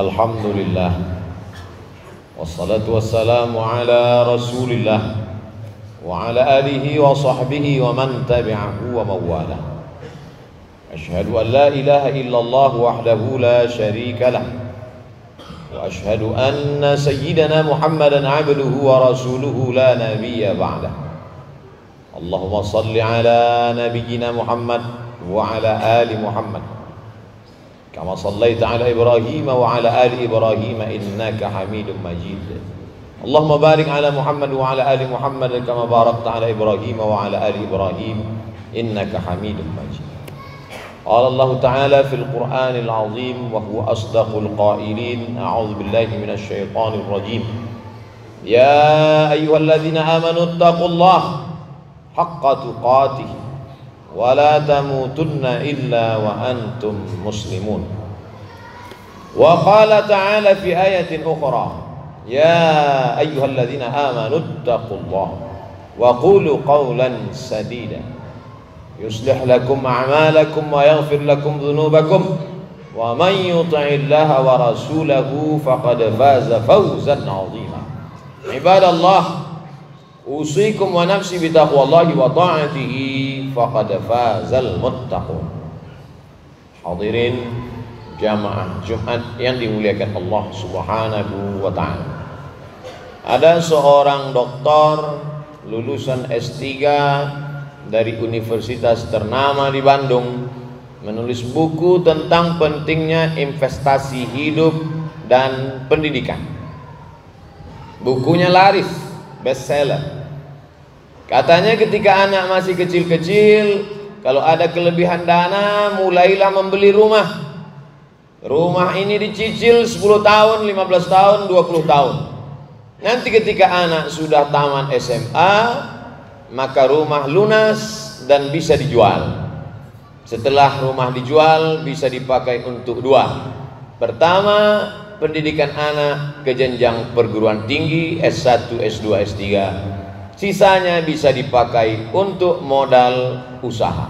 Alhamdulillah, wassalatu wassalamu ala rasulillah wa ala alihi wa sahbihi wa man tabi'ahu wa mawala. Ashhadu an la ilaha illallah wahdahu la sharika lah, wa ashhadu anna sayyidana Muhammadan abduhu wa rasuluhu la nabiyya ba'dah. Allahumma salli ala nabiyyina Muhammad wa ala ali Muhammad kama sallaita ala Ibrahim wa ala ali Ibrahim innaka Hamidum Majid. Allahumma barik ala Muhammad wa ala ali Muhammad kama barakta ala Ibrahim wa ala ali Ibrahim innaka Hamidum Majid. Qala Allah Ta'ala fil Qur'anil Azim wa huwa asdaqul qailin. A'udzu billahi minasy syaithanir rajim. Ya ayyuhalladzina amanu taqullaha haqqa tuqatih wa la tamutunna illa wa antum muslimun. Wa qala ta'ala fi ayatin ukhra, ya ayyuhalladzina amanu taqullaha wa qulu qawlan sadida yuslih lakum a'malakum wa yaghfir lakum dhunubakum wa man yuti'illaha wa rasulahu faqad faza fawzan 'azima. Ibadallah, usikum wa nafsi bitaqwallahi wa ta'atihi faqad fazal muttaqun. Hadirin jamaah Jumat yang dimuliakan Allah Subhanahu wa ta'ala. Ada seorang doktor lulusan S3 dari universitas ternama di Bandung menulis buku tentang pentingnya investasi hidup dan pendidikan. Bukunya laris, bestseller. Katanya ketika anak masih kecil-kecil, kalau ada kelebihan dana, mulailah membeli rumah. Rumah ini dicicil 10 tahun, 15 tahun, 20 tahun. Nanti ketika anak sudah tamat SMA, maka rumah lunas dan bisa dijual. Setelah rumah dijual, bisa dipakai untuk dua. Pertama, pendidikan anak ke jenjang perguruan tinggi S1, S2, S3. Sisanya bisa dipakai untuk modal usaha.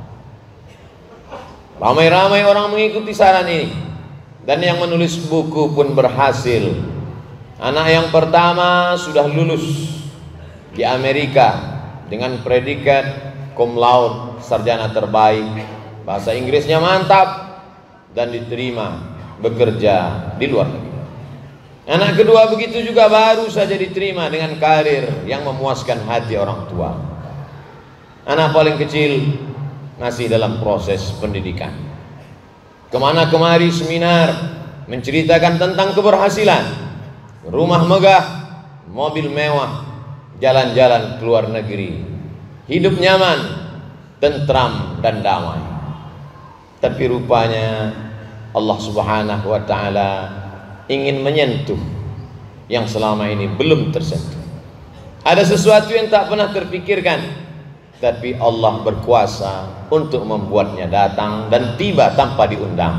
Ramai-ramai orang mengikuti saran ini, dan yang menulis buku pun berhasil. Anak yang pertama sudah lulus di Amerika dengan predikat cum laude, sarjana terbaik, bahasa Inggrisnya mantap, dan diterima bekerja di luar negeri. Anak kedua begitu juga, baru saja diterima dengan karir yang memuaskan hati orang tua. Anak paling kecil masih dalam proses pendidikan. Kemana kemari seminar menceritakan tentang keberhasilan, rumah megah, mobil mewah, jalan-jalan ke luar negeri, hidup nyaman, tentram dan damai. Tapi rupanya Allah Subhanahu wa ta'ala ingin menyentuh yang selama ini belum tersentuh. Ada sesuatu yang tak pernah terpikirkan, tapi Allah berkuasa untuk membuatnya datang dan tiba tanpa diundang.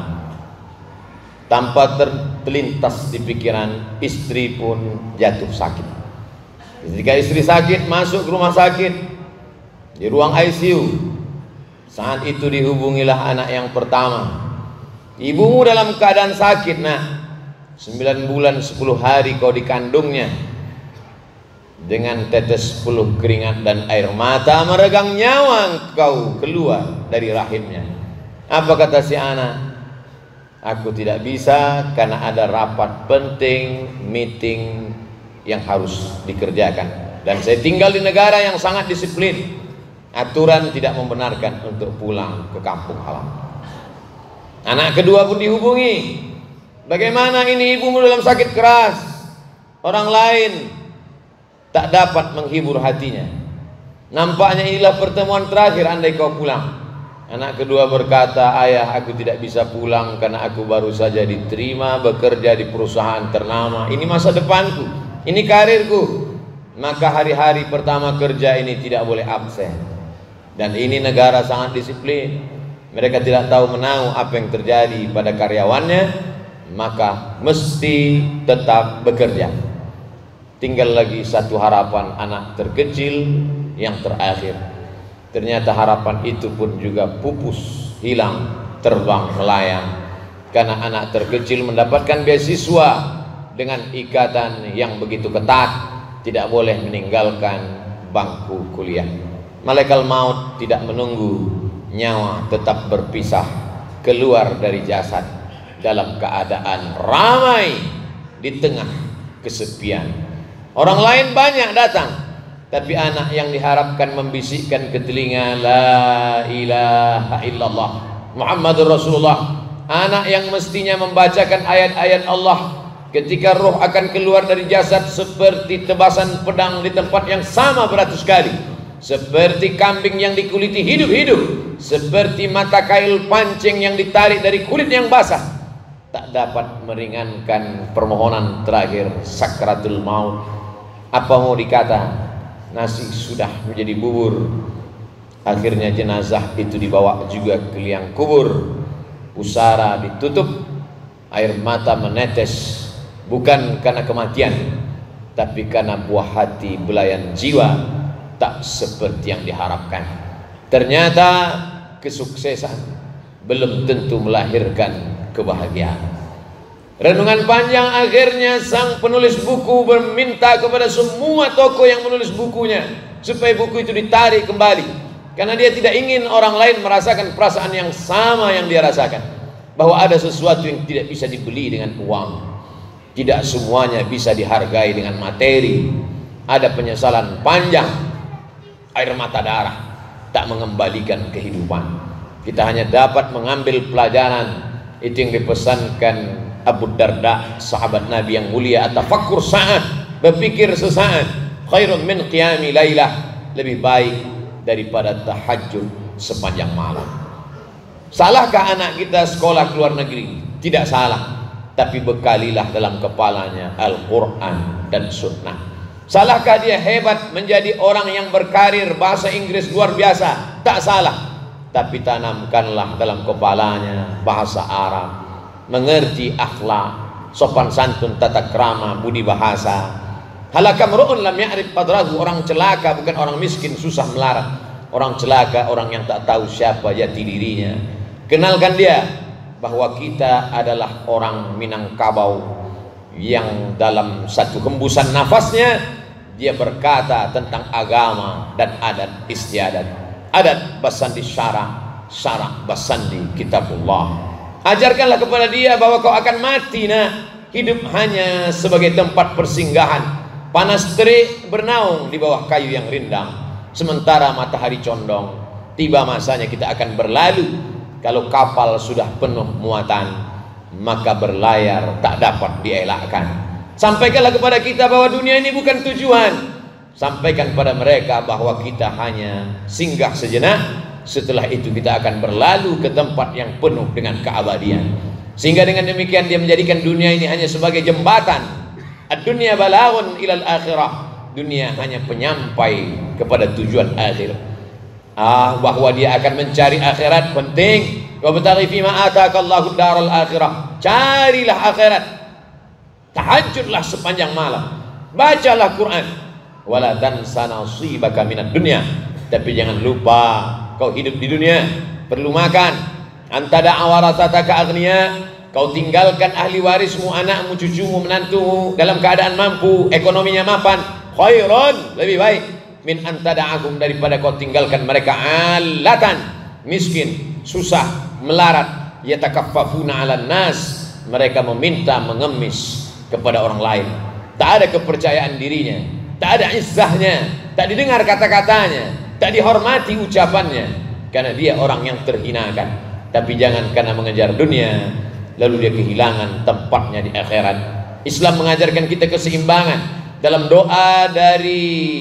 Tanpa terlintas di pikiran, istri pun jatuh sakit. Ketika istri sakit, masuk ke rumah sakit di ruang ICU. Saat itu dihubungilah anak yang pertama. Ibumu dalam keadaan sakit, nak. 9 bulan 10 hari kau dikandungnya. Dengan tetes peluh keringat dan air mata meregang nyawa kau keluar dari rahimnya. Apa kata si anak? Aku tidak bisa karena ada rapat penting, meeting yang harus dikerjakan. Dan saya tinggal di negara yang sangat disiplin. Aturan tidak membenarkan untuk pulang ke kampung halaman. Anak kedua pun dihubungi. Bagaimana ini, ibumu dalam sakit keras, orang lain tak dapat menghibur hatinya. Nampaknya inilah pertemuan terakhir andai kau pulang. Anak kedua berkata, ayah, aku tidak bisa pulang karena aku baru saja diterima bekerja di perusahaan ternama. Ini masa depanku, ini karirku. Maka hari-hari pertama kerja ini tidak boleh absen. Dan ini negara sangat disiplin. Mereka tidak tahu menahu apa yang terjadi pada karyawannya, maka mesti tetap bekerja. Tinggal lagi satu harapan anak terkecil yang terakhir. Ternyata harapan itu pun juga pupus, hilang, terbang melayang karena anak terkecil mendapatkan beasiswa dengan ikatan yang begitu ketat, tidak boleh meninggalkan bangku kuliah. Malaikat maut tidak menunggu, nyawa tetap berpisah keluar dari jasad dalam keadaan ramai di tengah kesepian. Orang lain banyak datang, tapi anak yang diharapkan membisikkan ke telinga la ilaha illallah Muhammadur Rasulullah, anak yang mestinya membacakan ayat-ayat Allah ketika roh akan keluar dari jasad seperti tebasan pedang di tempat yang sama beratus kali, seperti kambing yang dikuliti hidup-hidup, seperti mata kail pancing yang ditarik dari kulit yang basah, tak dapat meringankan permohonan terakhir sakratul maut. Apa mau dikata, nasi sudah menjadi bubur. Akhirnya jenazah itu dibawa juga ke liang kubur, pusara ditutup, air mata menetes, bukan karena kematian, tapi karena buah hati belayan jiwa tak seperti yang diharapkan. Ternyata kesuksesan belum tentu melahirkan kebahagiaan. Renungan panjang akhirnya sang penulis buku meminta kepada semua tokoh yang menulis bukunya supaya buku itu ditarik kembali, karena dia tidak ingin orang lain merasakan perasaan yang sama yang dia rasakan, bahwa ada sesuatu yang tidak bisa dibeli dengan uang, tidak semuanya bisa dihargai dengan materi. Ada penyesalan panjang, air mata darah tak mengembalikan kehidupan. Kita hanya dapat mengambil pelajaran. Itu yang dipesankan Abu Darda, sahabat Nabi yang mulia, atafakkur sa'at, berpikir sesaat, khairun min qiyami lailah, lebih baik daripada tahajud sepanjang malam. Salahkah anak kita sekolah ke luar negeri? Tidak salah, tapi bekalilah dalam kepalanya Al-Quran dan Sunnah. Salahkah dia hebat menjadi orang yang berkarir bahasa Inggris luar biasa? Tak salah, tapi tanamkanlah dalam kepalanya bahasa Arab, mengerti akhlak, sopan santun, tata krama, budi bahasa. Halakam ru'un lam ya'rif qadrahu, orang celaka bukan orang miskin susah melarat. Orang celaka orang yang tak tahu siapa jati dirinya. Kenalkan dia bahwa kita adalah orang Minangkabau yang dalam satu hembusan nafasnya dia berkata tentang agama dan adat istiadat. Adat basandi syara, syara basandi kitabullah. Ajarkanlah kepada dia bahwa kau akan mati, nak. Hidup hanya sebagai tempat persinggahan. Panas terik bernaung di bawah kayu yang rindang, sementara matahari condong. Tiba masanya kita akan berlalu. Kalau kapal sudah penuh muatan, maka berlayar tak dapat dielakkan. Sampaikanlah kepada kita bahwa dunia ini bukan tujuan. Sampaikan kepada mereka bahwa kita hanya singgah sejenak. Setelah itu kita akan berlalu ke tempat yang penuh dengan keabadian. Sehingga dengan demikian dia menjadikan dunia ini hanya sebagai jembatan. Ad-dunya balaghun ilal akhirah. Dunia hanya penyampai kepada tujuan akhir. Bahwa dia akan mencari akhirat penting. Wa bataghi fima ataakallahu daral akhirah. Carilah akhirat. Tahajudlah sepanjang malam. Bacalah Quran. Wala tansa nasibaka minad dunya. Tapi jangan lupa kau hidup di dunia, perlu makan. Antada awarasataka agniya, kau tinggalkan ahli warismu, anakmu, cucumu, menantumu dalam keadaan mampu, ekonominya mapan. Khairun, lebih baik min antada'ahum, daripada kau tinggalkan mereka alatan, miskin, susah, melarat, yatakaffafuna 'alan nas, mereka meminta mengemis kepada orang lain. Tak ada kepercayaan dirinya, tak ada izzahnya, tak didengar kata-katanya, tak dihormati ucapannya, karena dia orang yang terhinakan. Tapi jangan karena mengejar dunia lalu dia kehilangan tempatnya di akhirat. Islam mengajarkan kita keseimbangan. Dalam doa dari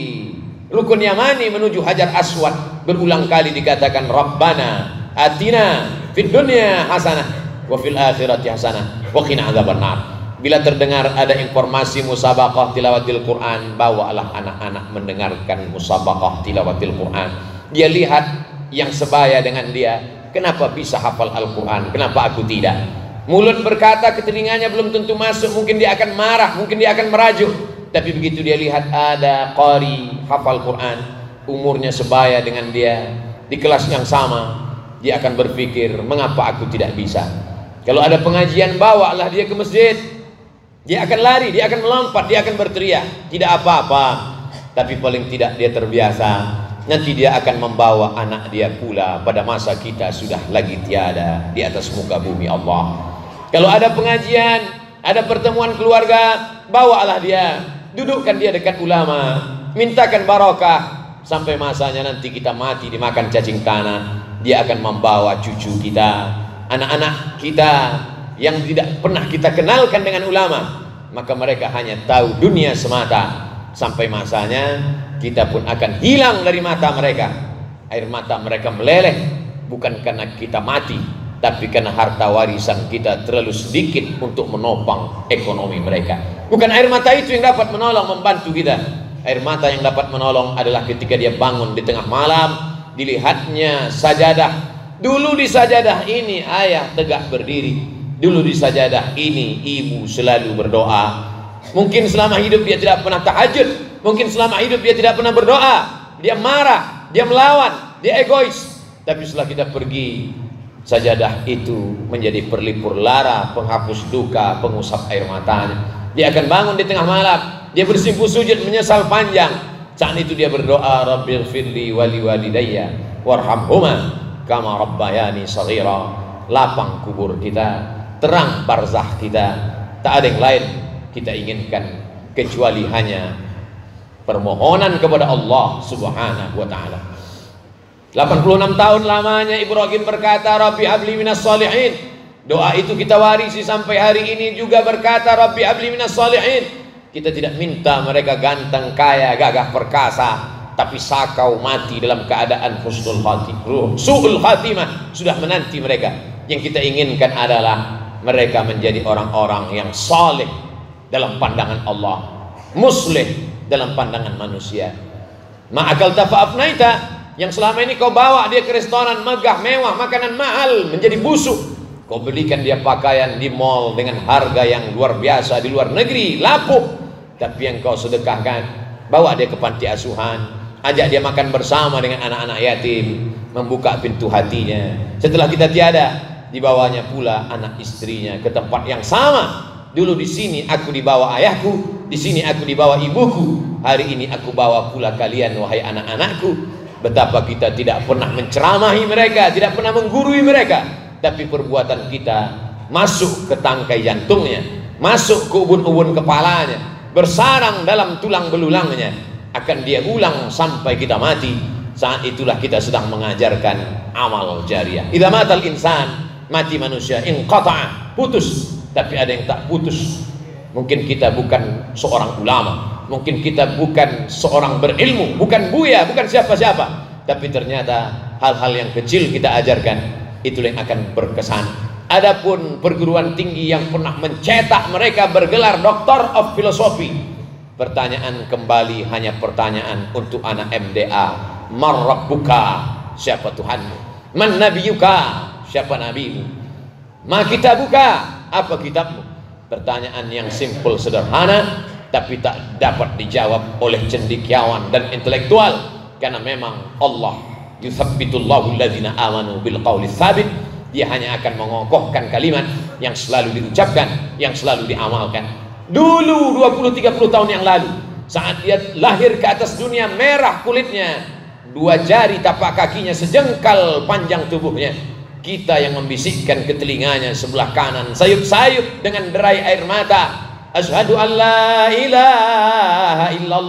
Rukun Yamani menuju Hajar Aswad berulang kali dikatakan Rabbana atina fid dunya hasanah wa fil akhirati hasanah wa qina adzabannar. Bila terdengar ada informasi musabaqah tilawatil Quran, bawalah anak-anak mendengarkan musabaqah tilawatil Quran. Dia lihat yang sebaya dengan dia, kenapa bisa hafal Al-Quran, kenapa aku tidak? Mulut berkata ke telinganya belum tentu masuk, mungkin dia akan marah, mungkin dia akan merajuk. Tapi begitu dia lihat ada qari hafal Quran, umurnya sebaya dengan dia, di kelas yang sama, dia akan berpikir, mengapa aku tidak bisa? Kalau ada pengajian, bawalah dia ke masjid. Dia akan lari, dia akan melompat, dia akan berteriak. Tidak apa-apa, tapi paling tidak dia terbiasa. Nanti dia akan membawa anak dia pula pada masa kita sudah lagi tiada di atas muka bumi Allah. Kalau ada pengajian, ada pertemuan keluarga, bawalah dia, dudukkan dia dekat ulama, mintakan barokah. Sampai masanya nanti kita mati dimakan cacing tanah, dia akan membawa cucu kita, anak-anak kita yang tidak pernah kita kenalkan dengan ulama, maka mereka hanya tahu dunia semata. Sampai masanya kita pun akan hilang dari mata mereka. Air mata mereka meleleh bukan karena kita mati, tapi karena harta warisan kita terlalu sedikit untuk menopang ekonomi mereka. Bukan air mata itu yang dapat menolong, membantu kita. Air mata yang dapat menolong adalah ketika dia bangun di tengah malam, dilihatnya sajadah. Dulu di sajadah ini ayah tegak berdiri, dulu di sajadah ini ibu selalu berdoa. Mungkin selama hidup dia tidak pernah tahajud, mungkin selama hidup dia tidak pernah berdoa, dia marah, dia melawan, dia egois. Tapi setelah kita pergi, sajadah itu menjadi perlipur lara, penghapus duka, pengusap air matanya. Dia akan bangun di tengah malam, dia bersimpuh sujud menyesal panjang. Saat itu dia berdoa, Rabbighfirli wali walidayya warhamhuma kama rabbayani shaghira. Lapang kubur kita, terang barzakh kita. Tak ada yang lain kita inginkan kecuali hanya permohonan kepada Allah Subhanahu wa taala. 86 tahun lamanya Ibrahim berkata, Rabbi habli minas shalihin. Doa itu kita warisi sampai hari ini juga, berkata Rabbi habli minas shalihin. Kita tidak minta mereka ganteng, kaya, gagah, perkasa, tapi sakau mati dalam keadaan husnul khatimah, su'ul khatimah sudah menanti mereka. Yang kita inginkan adalah mereka menjadi orang-orang yang saleh dalam pandangan Allah, muslih dalam pandangan manusia. Ma'akal tafa'afnaita, yang selama ini kau bawa dia ke restoran megah, mewah, makanan mahal, menjadi busuk. Kau belikan dia pakaian di mall dengan harga yang luar biasa di luar negeri, lapuh. Tapi yang kau sedekahkan, bawa dia ke panti asuhan, ajak dia makan bersama dengan anak-anak yatim, membuka pintu hatinya. Setelah kita tiada, dibawanya pula anak istrinya ke tempat yang sama. Dulu di sini aku dibawa ayahku, di sini aku dibawa ibuku, hari ini aku bawa pula kalian wahai anak-anakku. Betapa kita tidak pernah menceramahi mereka, tidak pernah menggurui mereka, tapi perbuatan kita masuk ke tangkai jantungnya, masuk ke ubun-ubun kepalanya, bersarang dalam tulang belulangnya, akan dia ulang sampai kita mati. Saat itulah kita sedang mengajarkan amal jariah. Idza matal insan, mati manusia, inqata'a, putus. Tapi ada yang tak putus. Mungkin kita bukan seorang ulama, mungkin kita bukan seorang berilmu, bukan buya, bukan siapa-siapa, tapi ternyata hal-hal yang kecil kita ajarkan, itulah yang akan berkesan. Adapun perguruan tinggi yang pernah mencetak mereka bergelar Doctor of Philosophy, pertanyaan kembali hanya pertanyaan untuk anak MDA. Man rabbuka, siapa Tuhanmu? Man nabiyuka, siapa nabimu? Ma kitabuka, apa kitabmu? Pertanyaan yang simpel sederhana, tapi tak dapat dijawab oleh cendekiawan dan intelektual, karena memang Allah yuthabbitullahu alladzina amanu bil qawli tsabit. Dia hanya akan mengokohkan kalimat yang selalu diucapkan, yang selalu diamalkan. Dulu 20-30 tahun yang lalu, saat dia lahir ke atas dunia, merah kulitnya, 2 jari tapak kakinya sejengkal panjang tubuhnya, kita yang membisikkan ke telinganya sebelah kanan, sayup-sayup dengan derai air mata, asyhadu an la ilaha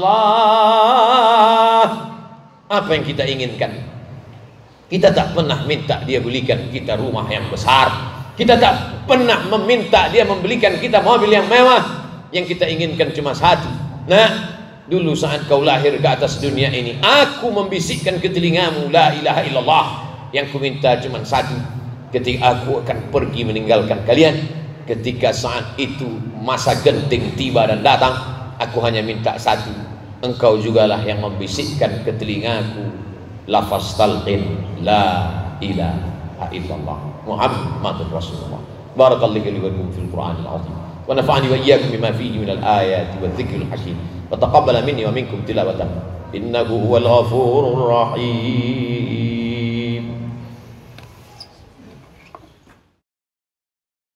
illallah. Apa yang kita inginkan? Kita tak pernah minta dia belikan kita rumah yang besar, kita tak pernah meminta dia membelikan kita mobil yang mewah. Yang kita inginkan cuma satu. Nah, dulu saat kau lahir ke atas dunia ini, aku membisikkan ke telingamu la ilaha illallah. Yang ku minta cuma satu, ketika aku akan pergi meninggalkan kalian, ketika saat itu masa genting tiba dan datang, aku hanya minta satu, engkau jugalah yang membisikkan ke telingaku lafaz talqin la ilaha illallah Muhammadur Rasulullah. Barakallahu li wa lakum fil Qur'anil azim wa nafa'ani wa iyyakum bima fihi minal ayati wadh-dhikril hakim wa taqabbala minni wa minkum tilawatan innahu huwal ghafurur rahim.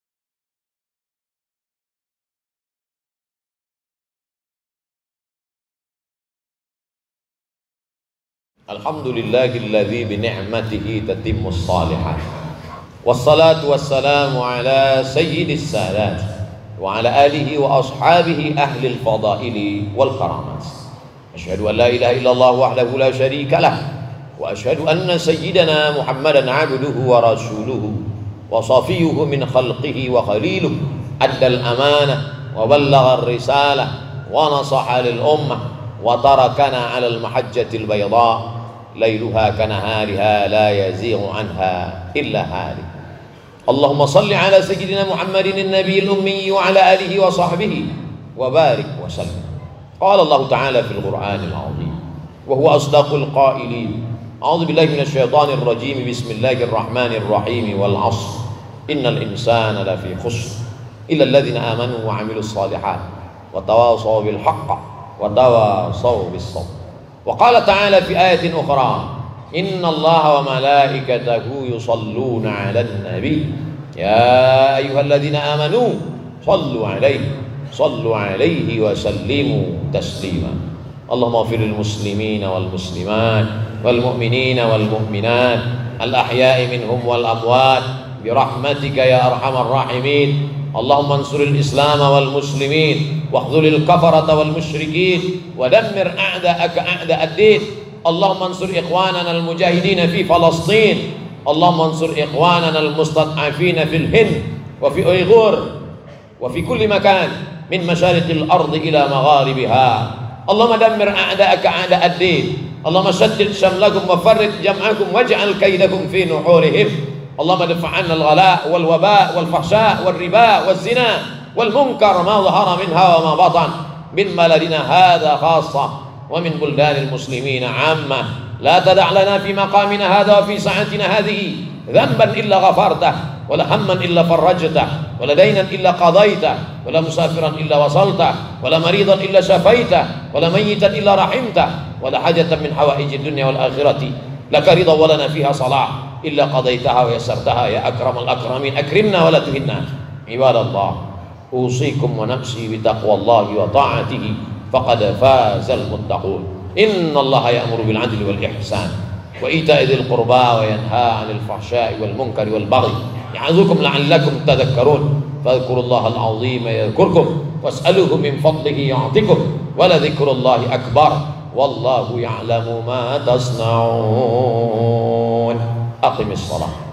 Alhamdulillahilladzi bi ni'matihi tatimmus shalihat. Wassalatu wassalamu ala sayyidis sadat wa ala alihi wa ashabihi ahlil fadaili wal karamat. Asyhadu an la ilaha illallah wahdahu la syarika lah wa asyhadu anna sayyidana Muhammadan abduhu wa rasuluhu wa safiyuhu min khalqihi wa khaliluhu addal amanah wa ballagha ar-risalah wa nasaha lil ummah wa tarakana 'alal mahajjatil bayda lailuha kanahariha la yazighu anha illa halik. Allahumma salli ala sayyidina Muhammadin an-nabiyil ummi wa ala alihi wa sahbihi wa barik wa sallim. Qala Allah ta'ala fil Qur'anil 'azim wa huwa asdaqul qailin. A'udzu billahi minasy syaithanir rajim. Bismillahir rahmanir rahim. Wal 'ashr innal insana lafi khusr illa alladhina amanu wa 'amilus shalihat wa tawasaw bil haqq wa tawasaw bis sabr. Wa qala ta'ala fi ayatin ukhra inna allaha wa malaikatahu yusalluna 'alan nabi ya ayyuhalladzina amanu sallu 'alaihi wa sallimu taslima. Allahumma ighfir lil muslimina wal muslimat wal mu'minina wal mu'minat al ahya'i minhum wal amwat bi rahmatika ya arhamar rahimin. Allahumma ansuril islam wal muslimin wakhdhulil kafarata wal musyrikin wa dammir a'da'aka a'da'ad-din. Allahumma ansur ikhwanana al-mujahidin fi Palestin. Allahumma ansur ikhwanana al-mustad'afin fil Hind wa fi Uyghur wa fi kulli makan min masyariqil ardi ila magharibiha. Allahumma dammir a'da'aka a'da'ad-din. Allahumma shaddid shamlakum wa farrid jam'akum waj'al kaidakum fi nuhurihim. Allahumma dfa' 'anna al-ghala' wal waba' wal fahsha' wal riba waz zina wal munkar ma dhahara minha wa ma batan min baladina hadha khassa ومن بلدان المسلمين عامة. لا تدع لنا في مقامنا هذا وفي ساعتنا هذه ذنبا إلا غفرته ولا هما إلا فرجته ولا دينا إلا قضيته ولا مسافرا إلا وصلته ولا مريضا إلا شفيته ولا ميتا إلا رحمته ولا حاجة من حوائج الدنيا والآخرة لك رضا ولنا فيها صلاح إلا قضيتها ويسرتها يا أكرم الأكرمين. أكرمنا ولا تهنا. عباد الله أوصيكم ونفسي بتقوى الله وطاعته فقد فاز المتقون. إن الله يأمر بالعدل والإحسان وإيتاء ذي القربى وينهى عن الفحشاء والمنكر والبغي يعظكم لعلكم تذكرون. فاذكروا الله العظيم يذكركم واسألوه من فضله يعطكم ولذكر الله أكبر والله يعلم ما تصنعون. أقم الصلاة.